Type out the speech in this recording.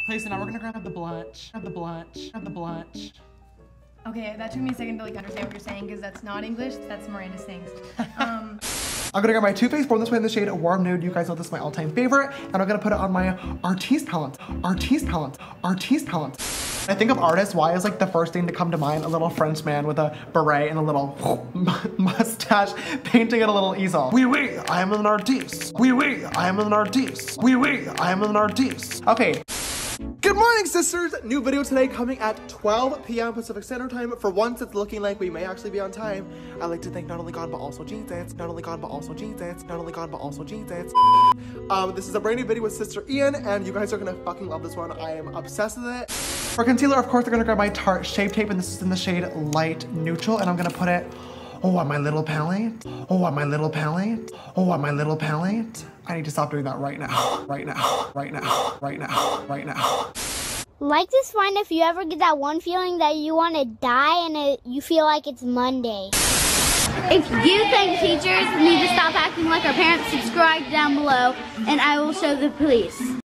Okay, so now we're gonna grab the blush, grab the blush, grab the blush. Okay, that took me a second to like understand what you're saying because that's not English, that's Miranda sings. I'm gonna grab my Too Faced Born This Way in the shade Warm Nude. You guys know this is my all-time favorite. And I'm gonna put it on my Artiste palette, Artiste palette, Artiste palette. I think of artists, why is like the first thing to come to mind? A little French man with a beret and a little mustache painting at a little easel. Oui, oui, I am an artiste. Oui, oui, I am an artiste. Oui, oui, I am an artiste. Okay. Good morning, sisters! New video today coming at 12 p.m. Pacific Standard Time. For once, it's looking like we may actually be on time. I'd like to thank not only God, but also Jesus. Not only God, but also Jesus. Not only God, but also Jesus. This is a brand new video with Sister Ian, and you guys are gonna fucking love this one. I am obsessed with it. For concealer, of course, I'm gonna grab my Tarte Shape Tape, and this is in the shade Light Neutral, and I'm gonna put it on my little palette. On my little palette. On my little palette. I need to stop doing that right now. Right now. Right now. Right now. Right now. Like this one if you ever get that one feeling that you want to die and you feel like it's Monday. If you think teachers need to stop acting like our parents, subscribe down below and I will show the police.